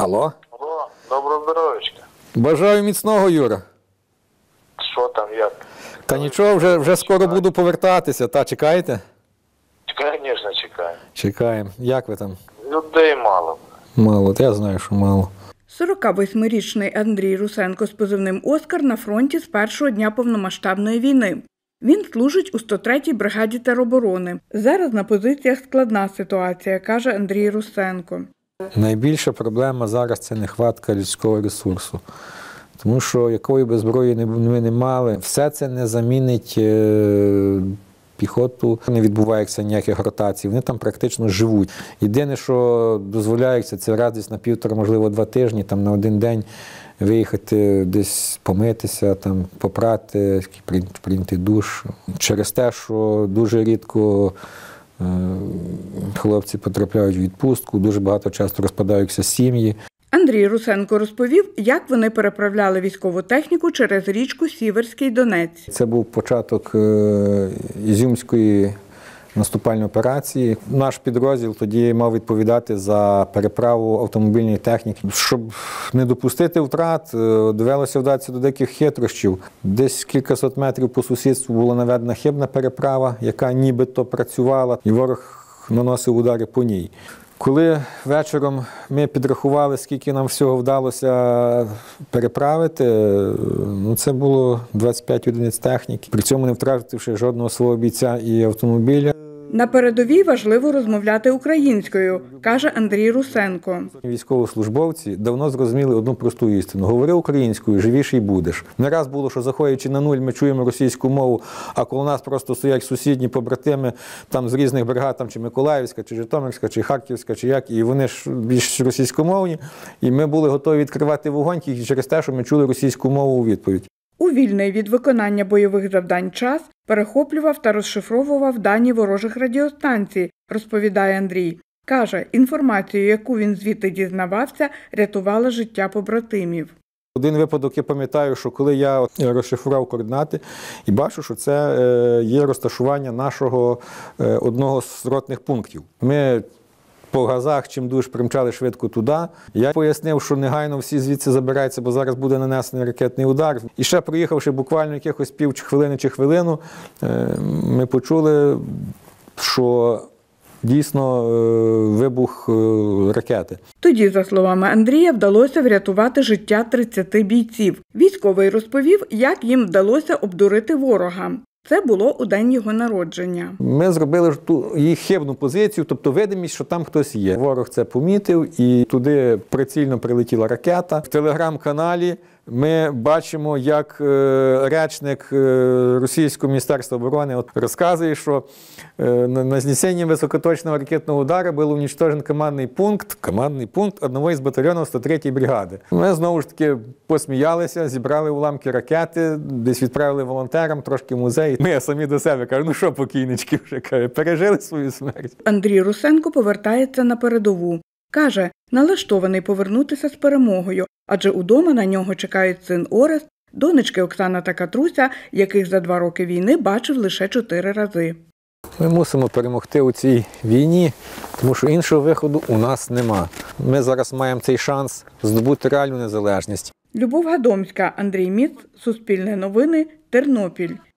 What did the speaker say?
Алло? Алло, доброго здоров'ячка. Бажаю міцного, Юра. Що там, як? Та нічого, вже скоро буду повертатися. Та, чекаєте? Звісно, чекаю. Чекаємо. Як ви там? Людей мало. Мало, я знаю, що мало. 48-річний Андрій Русенко з позивним «Оскар» на фронті з першого дня повномасштабної війни. Він служить у 103-й бригаді тероборони. Зараз на позиціях складна ситуація, каже Андрій Русенко. Найбільша проблема зараз – це нехватка людського ресурсу. Тому що якої би зброї ми не мали, все це не замінить піхоту, не відбувається ніяких ротацій, вони там практично живуть. Єдине, що дозволяється, це раз десь на півтора, можливо, 2 тижні, там на один день виїхати десь помитися, там, попрати, прийняти душ. Через те, що дуже рідко хлопці потрапляють в відпустку, дуже багато часто розпадаються сім'ї. Андрій Русенко розповів, як вони переправляли військову техніку через річку Сіверський Донець. Це був початок Ізюмської наступальної операції. Наш підрозділ тоді мав відповідати за переправу автомобільної техніки. Щоб не допустити втрат, довелося вдатися до деяких хитрощів. Десь кількасот метрів по сусідству була наведена хибна переправа, яка нібито працювала, і ворог наносив удари по ній. Коли вечором ми підрахували, скільки нам всього вдалося переправити, це було 25 одиниць техніки, при цьому не втративши жодного свого бійця і автомобіля. На передовій важливо розмовляти українською, каже Андрій Русенко. Військовослужбовці давно зрозуміли одну просту істину. Говори українською, живіший будеш. Не раз було, що заходячи на нуль, ми чуємо російську мову, а коло нас просто стоять сусідні побратими там з різних бригад, там, чи Миколаївська, чи Житомирська, чи Харківська, чи як, і вони ж більш російськомовні, і ми були готові відкривати вогонь тільки через те, що ми чули російську мову у відповідь. У вільний від виконання бойових завдань час перехоплював та розшифровував дані ворожих радіостанцій, розповідає Андрій. Каже, інформацію, яку він звідти дізнавався, рятувала життя побратимів. Один випадок я пам'ятаю, що коли я розшифрував координати і бачу, що це є розташування нашого одного з ротних пунктів. Ми по газах чимдуж примчали швидко туди. Я пояснив, що негайно всі звідси забираються, бо зараз буде нанесений ракетний удар. І ще проїхавши буквально якихось пів хвилини чи хвилину, ми почули, що дійсно вибух ракети. Тоді, за словами Андрія, вдалося врятувати життя 30 бійців. Військовий розповів, як їм вдалося обдурити ворога. Це було у день його народження. Ми зробили їх хибну позицію, тобто видимість, що там хтось є. Ворог це помітив і туди прицільно прилетіла ракета. В телеграм-каналі ми бачимо, як речник Російського міністерства оборони розказує, що на знесенні високоточного ракетного удару був уничтожен командний пункт одного із батальйонів 103-ї бригади. Ми знову ж таки посміялися, зібрали уламки ракети, десь відправили волонтерам, трошки в музей. Ми самі до себе кажемо, ну що покійнички вже, пережили свою смерть. Андрій Русенко повертається на передову. Каже, налаштований повернутися з перемогою, адже удома на нього чекають син Орест, донечки Оксана та Катруся, яких за 2 роки війни бачив лише 4 рази. Ми мусимо перемогти у цій війні, тому що іншого виходу у нас нема. Ми зараз маємо цей шанс здобути реальну незалежність. Любов Гадомська, Андрій Міц, Суспільне новини, Тернопіль.